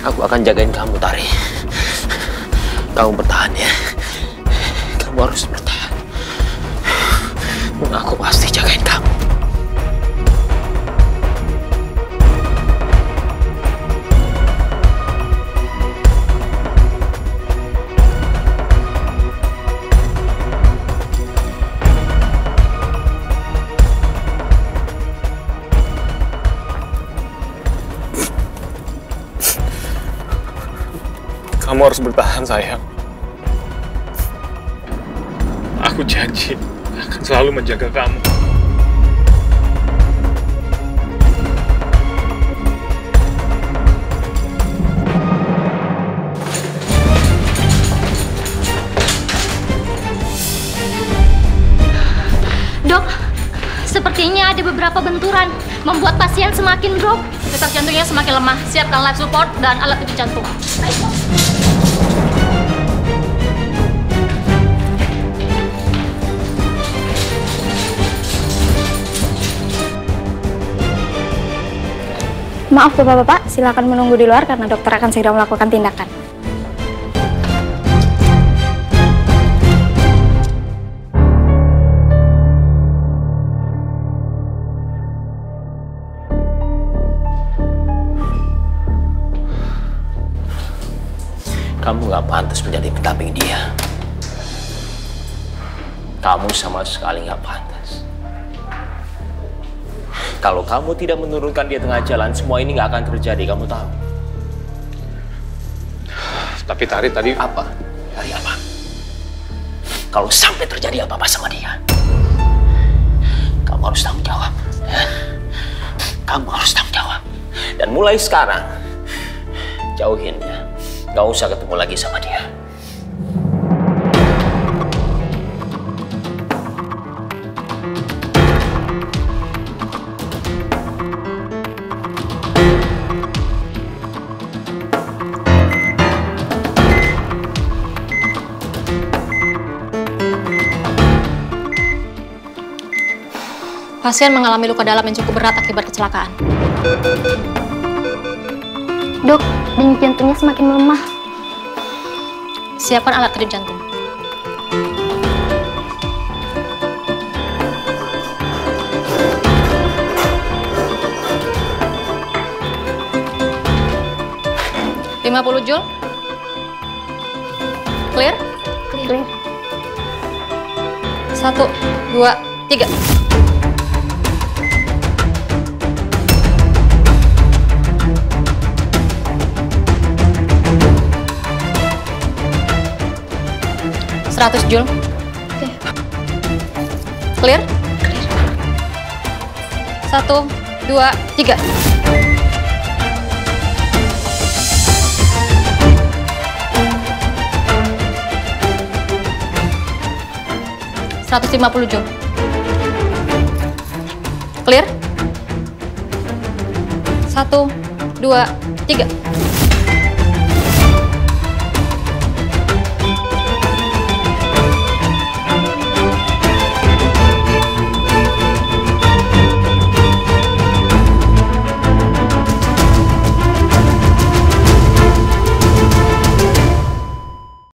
Aku akan jagain kamu, Tari. Kamu bertahan ya. Kamu harus bertahan. Aku pasti jagain kamu. Kamu harus bertahan, sayang. Aku janji akan selalu menjaga kamu. Dok, sepertinya ada beberapa benturan membuat pasien semakin drop. Detak jantungnya semakin lemah. Siapkan life support dan alat detak jantung. Baik, Dok. Maaf Bapak-Bapak, silakan menunggu di luar karena dokter akan segera melakukan tindakan. Kamu gak pantas menjadi pendamping dia. Kamu sama sekali gak pantas. Kalau kamu tidak menurunkan dia tengah jalan, semua ini gak akan terjadi, kamu tahu. Tapi Tari tadi... Apa? Dari apa? Kalau sampai terjadi apa-apa sama dia, kamu harus tanggung jawab. Kamu harus tanggung jawab. Dan mulai sekarang, jauhin dia. Gak usah ketemu lagi sama dia. Pasien mengalami luka dalam yang cukup berat akibat kecelakaan. Dok, denyut jantungnya semakin melemah. Siapkan alat kedip jantung. ...50 Joule. Clear? Clear. 1, 2, 3. Joule. Oke. Clear? Clear. 1, 2, 3. Joule. Clear? 1, 2, 3.